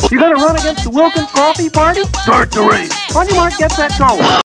You gonna run against the Wilkins Coffee Party? Start the race. On your mark, get set, go.